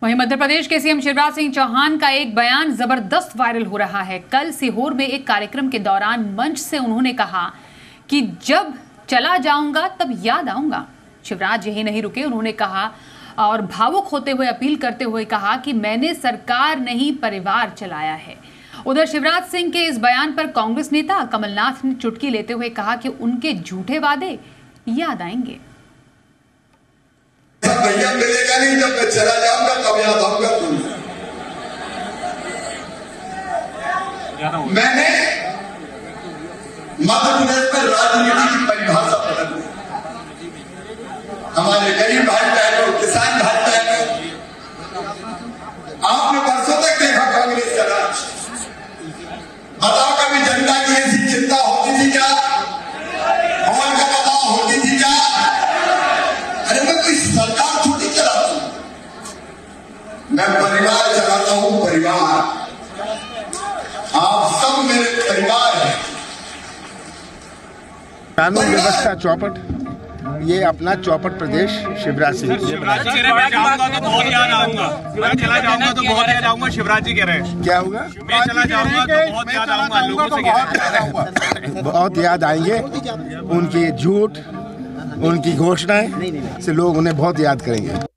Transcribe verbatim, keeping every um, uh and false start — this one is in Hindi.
वहीं मध्य प्रदेश के सीएम शिवराज सिंह चौहान का एक बयान जबरदस्त वायरल हो रहा है। कल सीहोर में एक कार्यक्रम के दौरान मंच से उन्होंने कहा कि जब चला जाऊंगा तब याद आऊंगा। शिवराज यही नहीं रुके, उन्होंने कहा और भावुक होते हुए अपील करते हुए कहा कि मैंने सरकार नहीं परिवार चलाया है। उधर शिवराज सिंह के इस बयान पर कांग्रेस नेता कमलनाथ ने चुटकी लेते हुए कहा कि उनके झूठे वादे याद आएंगे। भैया मिलेगा नहीं, जब मैं चला जाऊंगा तब याद आऊंगा तुम्हें। मैंने मध्य प्रदेश में राजनीति की परिभाषा बदल दी। हमारे गरीब भाई बहनों, किसान भाई बहनों, आपने वर्षों तक देखा कांग्रेस का राज। बताओ कभी जनता की ऐसी चिंता होती थी क्या? और का बताओ होती थी क्या? अरे मैं कोई सरकार थोड़ी चलाता हूं, मैं परिवार चलाता हूं। परिवार, आप सब मेरे परिवार हैं। कानून व्यवस्था चौपट, ये अपना चौपट प्रदेश शिवराज सिंह। शिवराज जी मैं जाऊंगा तो बहुत याद आऊंगा। मैं चला जाऊंगा तो बहुत याद आऊंगा। शिवराज जी कह रहे हैं क्या होगा? मैं चला जाऊंगा तो बहुत याद आऊंगा। लोगों से कह रहे हैं बहुत याद आएंगे। उनकी झूठ, उनकी घोषणाएं से लोग उन्हें बहुत याद करेंगे।